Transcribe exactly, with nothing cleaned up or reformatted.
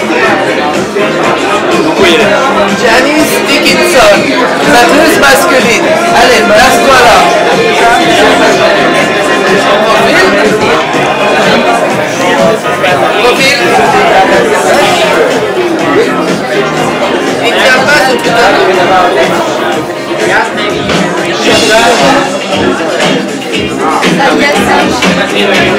Janice Dickinson, batteuse masculine. Allez, place-toi là. Profil. Profil. Il ne tient pas ce putain de... Ça